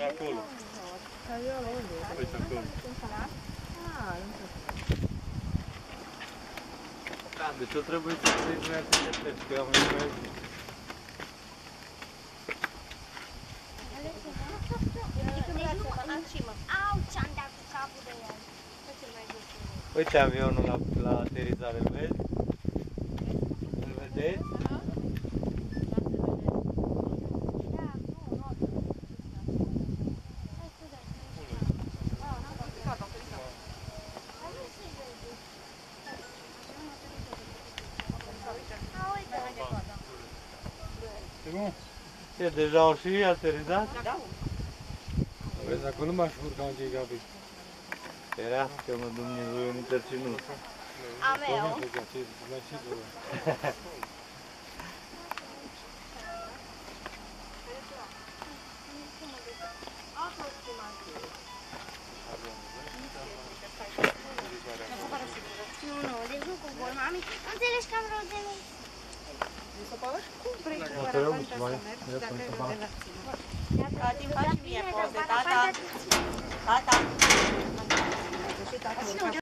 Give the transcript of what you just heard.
E acolo. Uite acolo. Da, deci eu trebuie să treci mai atât de treci, că am mai... Au, ce-am dat cu capul de el. Uite avionul la aterizare, îl vezi? Îl vedeți? Ce, deja au și aterizat? Da. Vezi, acolo nu m-aș urca unde e Gabi. Ferească-mă Dumnezeu, eu nici ținut. A meu. Nu, deci nu cu bol, mami. Înțelegi că am rău de noi. Cum vrei cu O să paravan rău, să mai mergi ia dacă să-mi ai să rău de bag. la ținut? Tati, îmi faci mie poze, tata. Tata. Și tata